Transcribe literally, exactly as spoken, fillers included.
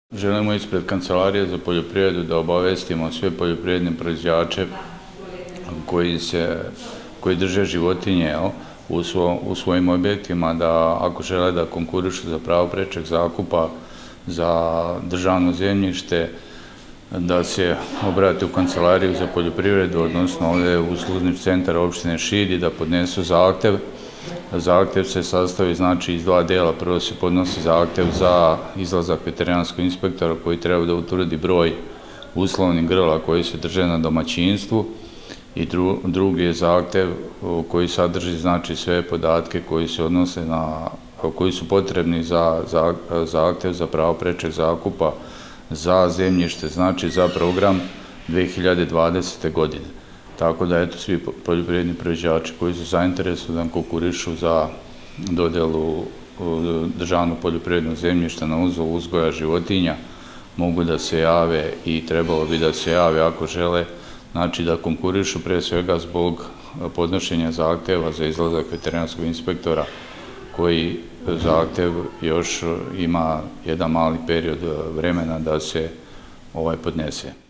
Želimo ispred Kancelarije za poljoprivredu da obavestimo sve poljoprivredne proizvođače koji se, koji drže životinje u, svo, u svojim objektima da ako žele da konkurišu za pravo prečeg zakupa za državno zemljište, da se obrate u Kancelariju za poljoprivredu, odnosno ovdje u uslužni centar opštine Šid i da podnesu zahtev. Zahtev se sastoji znači iz dva dela. Prvo se podnosi zahtev za izlazak veterinarskog inspektora koji treba da utvrdi broj uslovnih grla koji se drže na domaćinstvu i dru, drugi je zahtev koji sadrži znači sve podatke koji se odnose na, koji su potrebni za, za zahtev za pravo prečeg zakupa za zemljište, znači za program dve hiljade dvadesete. godine. Tako da, eto, svi poljoprivredni proizvođači koji su zainteresovani da konkurišu za dodelu državnog poljoprivrednog zemljišta na osnovu uzgoja životinja mogu da se jave i trebalo bi da se jave ako žele, znači da konkurišu pre svega zbog podnošenja zahteva za izlazak veterinarskog inspektora koji zahtev još ima jedan mali period vremena da se ovaj podnese.